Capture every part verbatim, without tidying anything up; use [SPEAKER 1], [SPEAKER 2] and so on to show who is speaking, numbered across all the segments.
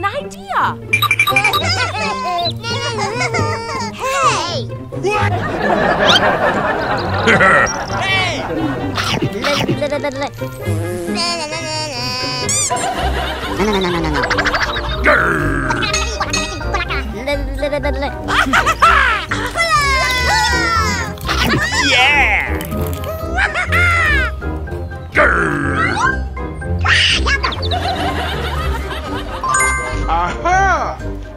[SPEAKER 1] an idea!
[SPEAKER 2] Hey!
[SPEAKER 3] What? Hey!
[SPEAKER 2] No, no, no, no, no, no.
[SPEAKER 3] Yeah! Aha!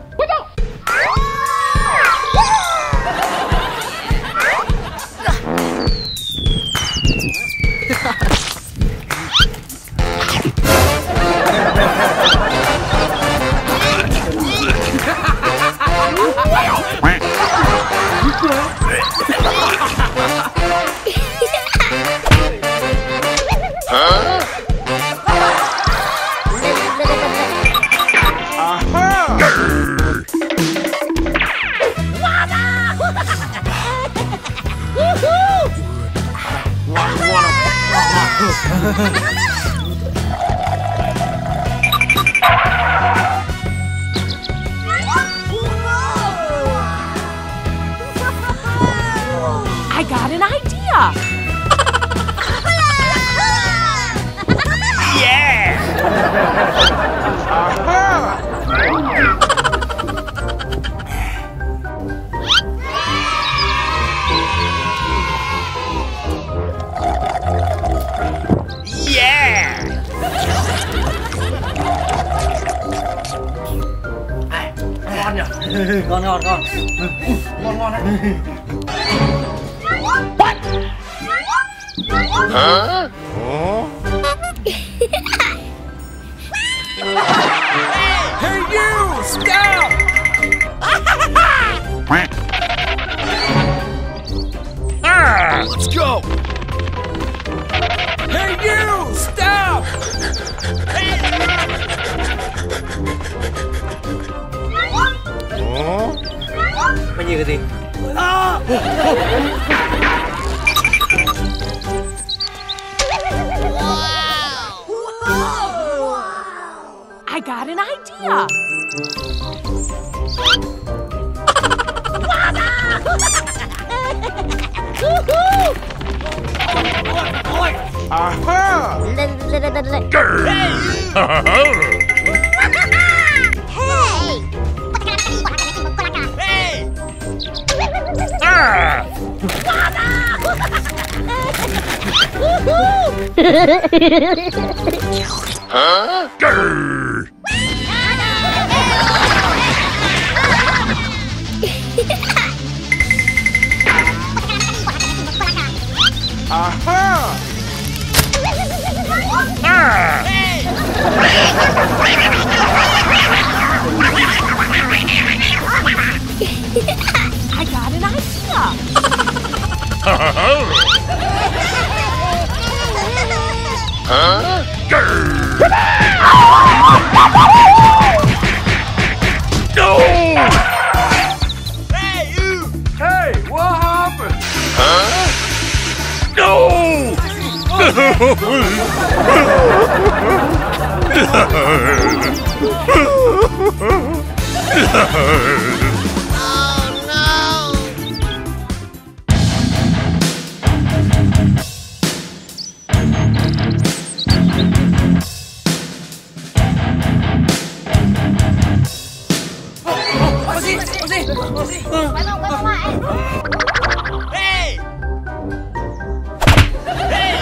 [SPEAKER 1] I got an idea!
[SPEAKER 3] Yeah! Aha! Yeah!
[SPEAKER 4] Ngon nhỉ? Ngon ngon ngon. Ngon ngon đấy.
[SPEAKER 3] What? Huh? Hey you! Stop! Ah, let's go! Hey you! Stop!
[SPEAKER 4] Mày nhìn cái gì?
[SPEAKER 3] Ah!
[SPEAKER 1] I got an idea!
[SPEAKER 3] Aha! Hey! Ah! Huh? Grr! Aha! Ah! Hey!
[SPEAKER 1] I got an idea!
[SPEAKER 3] Huh? Grr! No! Hey, you! Hey, what happened? Huh? No! Hey! Hey!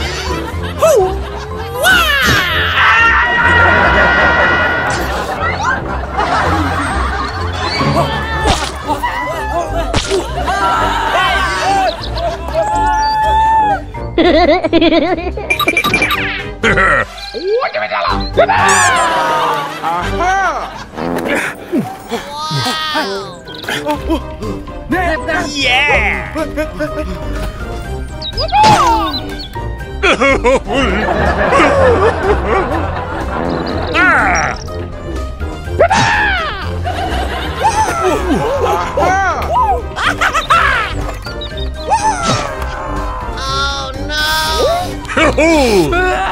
[SPEAKER 3] Aha! Yeah! Ah! Oh no!